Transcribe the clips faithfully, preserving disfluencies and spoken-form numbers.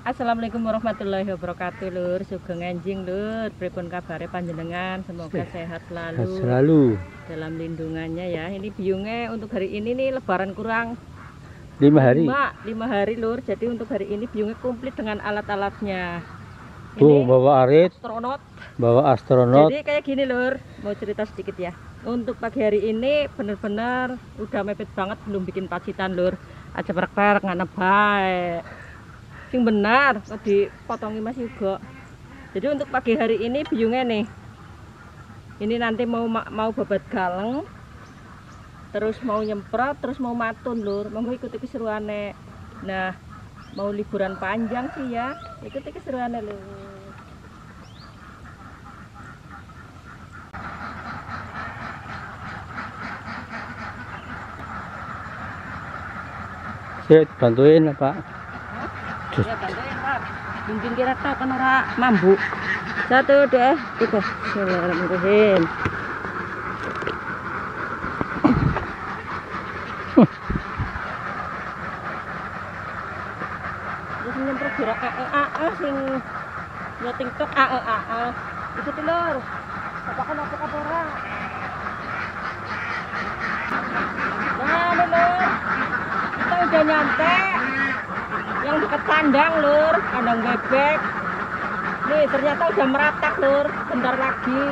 Assalamualaikum warahmatullahi wabarakatuh, Lur. Sugeng enjing, Lur. Pripun kabare panjenengan? Semoga sehat selalu. Selalu dalam lindungannya ya. Ini biungnya untuk hari ini nih lebaran kurang lima hari. Lima, lima hari, Lur. Jadi untuk hari ini biungnya komplit dengan alat-alatnya. Tuh, bawa arit, astronot. Bawa astronot. Jadi kayak gini, Lur. Mau cerita sedikit ya. Untuk pagi hari ini bener-bener udah mepet banget, belum bikin pacitan, Lur. Aja perek-perek nggak baik. Sing benar, dipotongi Mas juga. Jadi untuk pagi hari ini biungnya nih. Ini nanti mau mau babat galeng. Terus mau nyemprot, terus mau matun, Lur. Monggo ikuti keseruannya. Nah, mau liburan panjang sih ya. Ikuti keseruannya, Lur. Saya bantuin Pak. Ya bantuin, Pak. Mungkin kira tahu kan ora mambu. Satu, dua, tiga. Bismillahirrahmanirrahim. Terus nyemprot gerak A E A A sing nyeting tok A E A A. Itu telur. Apakah apa apa ora? Nah, Lur. Kita udah nyampe yang dekat kandang, Lur, kandang bebek. Nih ternyata udah meratak, Lur, bentar lagi.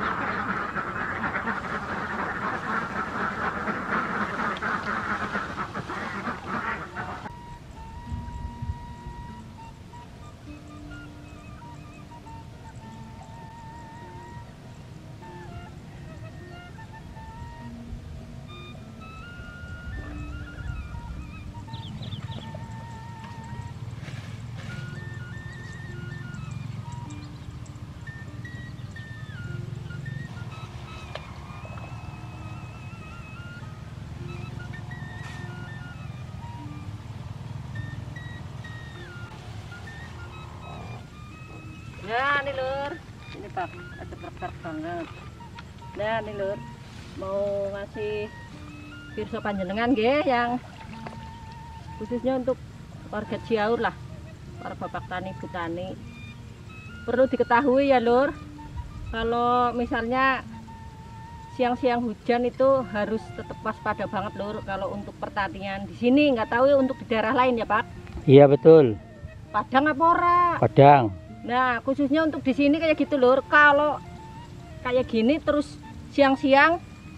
Nah nih, Lur, ini Pak, ada perker banget. Nah nih, Lur, mau ngasih pirsa panjenengan nggih yang khususnya untuk warga Ciaur lah, para bapak tani, ibu tani. Perlu diketahui ya, Lur, kalau misalnya siang-siang hujan itu harus tetap waspada banget, Lur. Kalau untuk pertanian di sini, nggak tahu ya untuk di daerah lain ya, Pak. Iya betul. Padang apa ora? Padang. Nah, khususnya untuk di sini kayak gitu, Lur. Kalau kayak gini terus siang-siang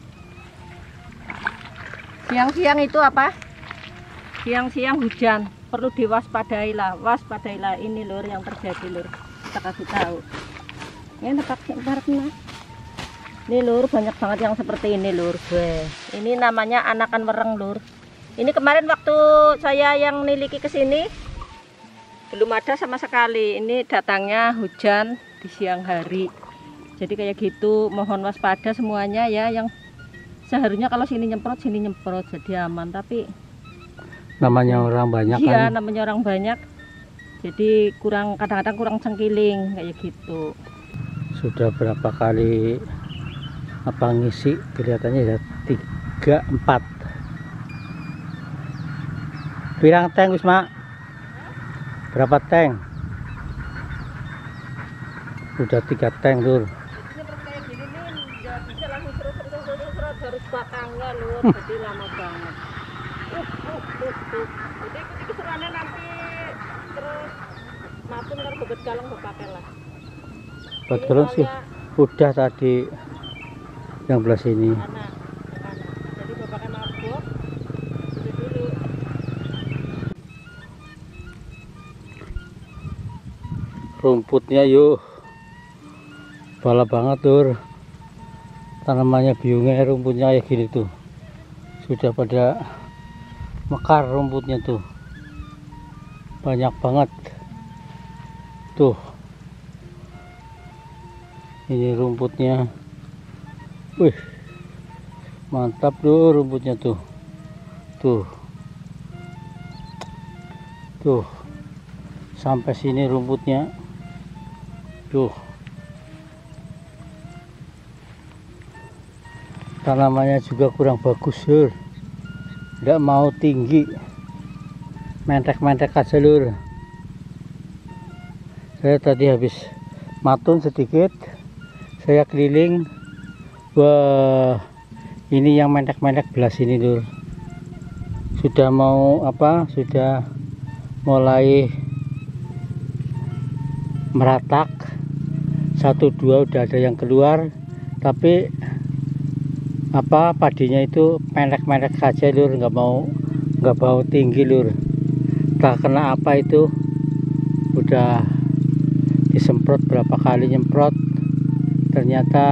siang-siang itu apa? Siang-siang hujan, perlu diwaspadailah. Waspadailah ini, Lur, yang terjadi, Lur. Kita kasih tahu. Ini pakai Nih, Lur, banyak banget yang seperti ini, Lur. Gue. Ini namanya anakan wereng, Lur. Ini kemarin waktu saya yang niliki ke sini belum ada sama sekali. Ini datangnya hujan di siang hari. Jadi kayak gitu, mohon waspada semuanya ya. Yang seharusnya kalau sini nyemprot, sini nyemprot, jadi aman. Tapi namanya orang banyak iya, kan. namanya orang banyak. Jadi kurang, kadang-kadang kurang cengkiling kayak gitu. Sudah berapa kali apa ngisi, kelihatannya ya tiga empat. Pirang tank wis, Mak? Berapa tank? Udah tiga tank, Lur. Nyemprot kayak gini nih nggak bisa langsung terus-terus, harus batangnya, Lur. Jadi lama banget. Uh, uh, uh, uh. Jadi ikuti keseruannya nanti terus matun ntar bebet galeng berpakai lah. Buat galeng sih udah tadi yang belah sini. Anak, anak. Jadi bapaknya mabuk. Itu dulu. Rumputnya yuk bala banget, Lur. Tanamannya biungnya, rumputnya kayak gini tuh, sudah pada mekar rumputnya tuh, banyak banget tuh. Ini rumputnya, wih mantap, Lur, rumputnya tuh tuh tuh sampai sini rumputnya tuh. Tanamannya juga kurang bagus, Lur. Nggak mau tinggi, mentek-mentek aja, Lur. Saya tadi habis matun sedikit, saya keliling. Wah, ini yang mendek-mendek belah sini dulu. Sudah mau apa? Sudah mulai meratak. Satu dua udah ada yang keluar, tapi apa padinya itu pendek-pendek saja lur, nggak mau nggak mau tinggi lur. Tak kena apa itu, udah disemprot berapa kali nyemprot, ternyata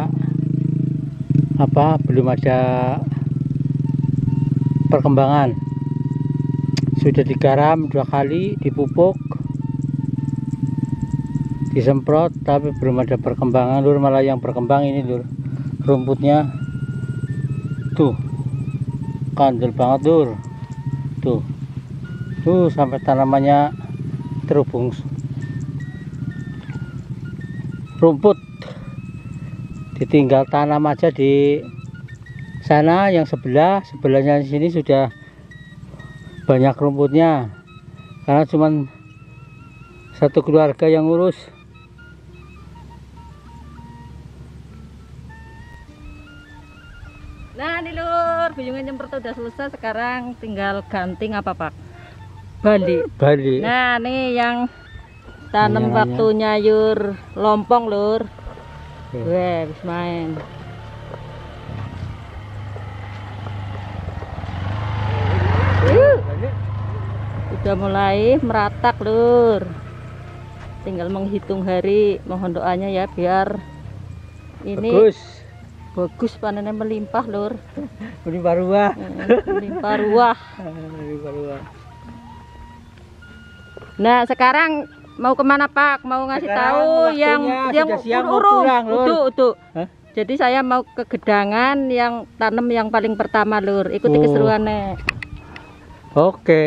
apa belum ada perkembangan. Sudah digaram dua kali, dipupuk, disemprot, tapi belum ada perkembangan lur. Malah yang berkembang ini lur, rumputnya tuh kandel banget lur, tuh tuh sampai tanamannya terhubung rumput. Ditinggal tanam aja di sana, yang sebelah sebelahnya di sini sudah banyak rumputnya, karena cuman satu keluarga yang ngurus. Nah nih lur, biyungan nyemprot udah selesai, sekarang tinggal ganting apa Pak? Bali. Bali. Nah nih yang tanam Ini waktu nyayur lompong lur. Oke. Weh, habis main. Uh, Udah mulai meratak lur. Tinggal menghitung hari, mohon doanya ya biar ini Bagus. bagus panennya melimpah lur. Melimpah ruah. Eh, Melimpah ruah. Melimpah ruah. Nah sekarang mau kemana Pak? Mau ngasih Sekarang tahu waktunya yang yang sudah siang mau urung. pulang, Lur. Utuh, utuh. Hah? Jadi saya mau ke gedangan yang tanam yang paling pertama lur. Ikuti Oh. keseruannya. Oke.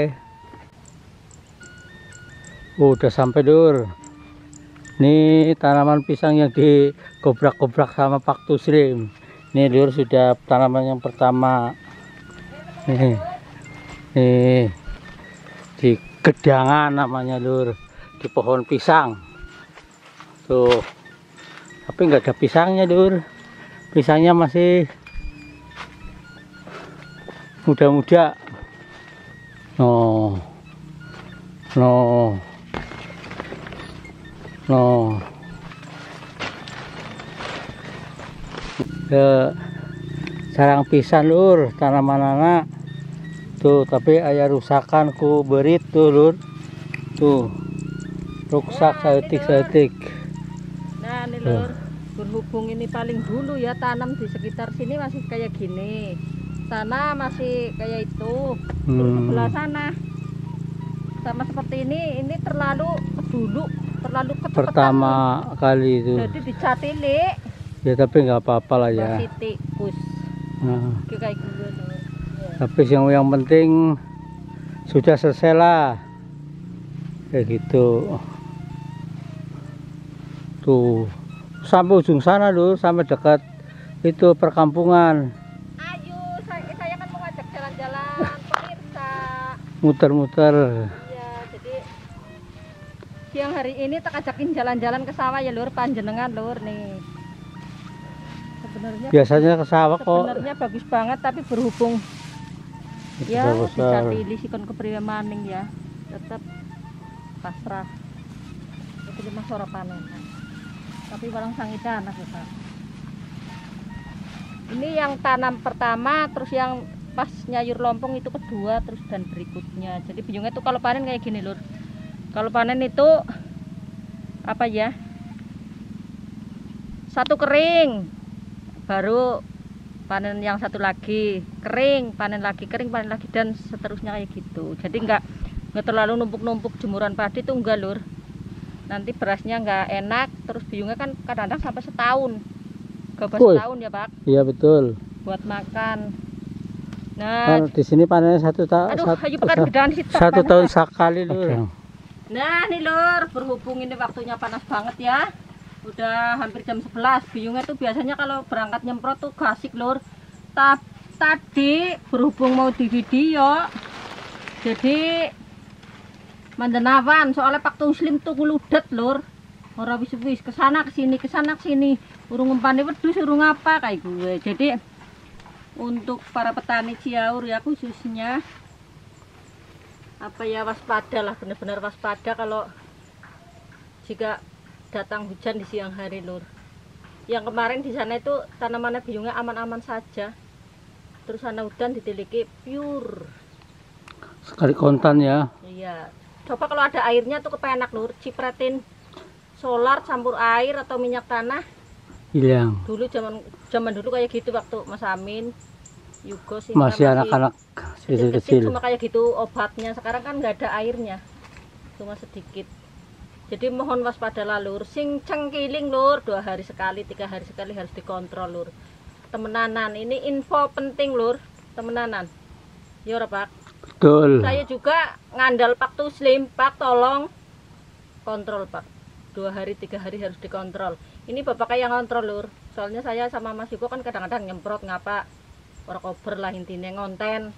Oh, udah sampai lur. Nih tanaman pisang yang digobrak-gobrak sama Pak Tuslim. Nih lur, sudah tanaman yang pertama. Nih. Nih. Di gedangan namanya lur. Di pohon pisang. Tuh. Tapi nggak ada pisangnya lur. Pisangnya masih muda-muda. No. No. No. Ya, sarang pisan lur, tanaman anak. Tuh, tapi ayah rusakan ku berit tuh lur. Tuh. Rusak saeutik-saeutik. Nah nih lur, berhubung ini paling dulu ya tanam di sekitar sini masih kayak gini. Sana masih kayak itu. Terus Hmm. sebelah sana sama seperti ini, ini terlalu dulu, terlalu kecepatan. Pertama kali itu. Jadi dicatili Ya tapi nggak apa-apa lah ya. masih tikus. Nah, Kayak gitu lur. Ya. tapi yang yang penting sudah selesai lah. Kayak gitu. Tuh sampai ujung sana lur, sampai dekat itu perkampungan. Ayo, saya, saya kan mau ngajak jalan-jalan pemirsa. Muter-muter. Iya, jadi siang hari ini tak ajakin jalan-jalan ke sawah ya lur, panjenengan lur nih. Sebenarnya Biasanya ke sawah kok. sebenarnya bagus banget, tapi berhubung Itu ya besar. dicatili sikon kepriwe maning ya, tetap pasrah. Itu cuma suara panen. Tapi barang sangitan anak kita. Ini yang tanam pertama, terus yang pas nyayur lompong itu kedua, terus dan berikutnya. Jadi biyungnya tuh kalau panen kayak gini lur. Kalau panen itu apa ya? Satu kering, baru panen yang satu lagi, kering, panen lagi, kering, panen lagi, dan seterusnya kayak gitu. Jadi nggak nggak terlalu numpuk-numpuk jemuran padi itu enggak lur. Nanti berasnya nggak enak, terus biyungnya kan kadang-kadang sampai setahun. Gabah Woi. setahun ya Pak, Iya betul. buat makan. Nah, Kan di sini panennya satu tahun. aduh, Satu, ayo pekan gedean situ. satu tahun sekali lur. Nah nih lur, berhubung ini waktunya panas banget ya, udah hampir jam sebelas. Biyungnya tuh biasanya kalau berangkat nyemprot tuh gasik lur. Ta Tadi berhubung mau di video, jadi Mandenawan soalnya Pak Tuslim tuh kuludet lur. Ora wis-wis kesana kesini kesana kesini. Urung ngempane wedhus urung apa kayak gue. Jadi untuk para petani Ciaur ya khususnya apa ya waspada lah, benar-benar waspada kalau jika datang hujan di siang hari lur. Yang kemarin di sana itu tanamannya biyungnya aman-aman saja. Terus sana hujan ditiliki pure. Sekali kontan ya. Iya. Coba kalau ada airnya tuh kepenak lur, cipratin solar campur air atau minyak tanah. Hilang. Dulu zaman zaman dulu kayak gitu waktu Mas Amin. Yugo sih Masih anak-anak kecil-kecil. Cuma kayak gitu obatnya. Sekarang kan nggak ada airnya. Cuma sedikit. Jadi mohon waspada lah lur, sing cengkiling lur, dua hari sekali, tiga hari sekali harus dikontrol lur. Temenanan, ini info penting lur, temenanan. Ya ora Pak. Betul. Saya juga ngandal Pak Tuslim, Pak tolong kontrol Pak. Dua hari, tiga hari harus dikontrol. Ini Bapak kayak ngontrol lur. Soalnya saya sama Mas Yugo kan kadang-kadang nyemprot ngapa, ora kober lah intinya ngonten.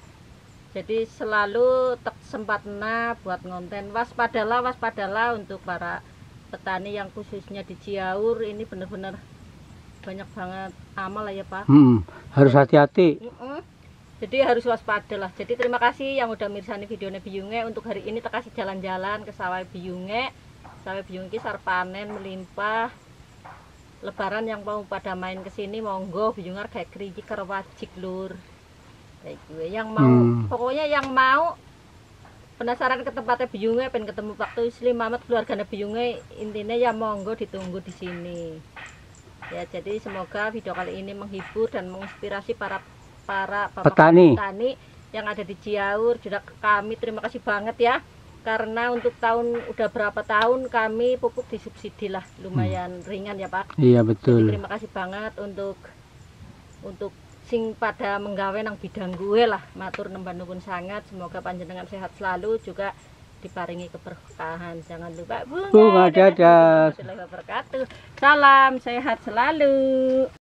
Jadi selalu tak sempatna buat ngonten. Waspadalah, waspadalah untuk para petani yang khususnya di Ciaur ini benar-benar banyak banget amal lah ya Pak. Hmm, harus hati-hati. Mm -mm. Jadi harus waspada lah. Jadi terima kasih yang udah mirsani videonya Biyunge. Untuk hari ini tak kasih jalan-jalan ke sawah Biyunge. Sawah Biyunge sarep panen melimpah. Lebaran yang mau pada main ke sini monggo Biyungar kayak keriji karo wajik lur. Kayak gue yang mau hmm. pokoknya yang mau penasaran ke tempatnya Biyunge, pengen ketemu Pak Tuslim, Mamat keluarganya Biyunge, intinya ya monggo ditunggu di sini. Ya jadi semoga video kali ini menghibur dan menginspirasi para para bapak petani. petani yang ada di Ciaur. Juga kami terima kasih banget ya karena untuk tahun udah berapa tahun kami pupuk disubsidi lah lumayan hmm. ringan ya Pak. Iya betul. Jadi terima kasih banget untuk untuk sing pada menggawe nang bidang gue lah, matur nembah nuwun sangat, semoga panjenengan sehat selalu, juga diparingi keberkahan. Jangan lupa bunga, bunga dadah. Salam sehat selalu.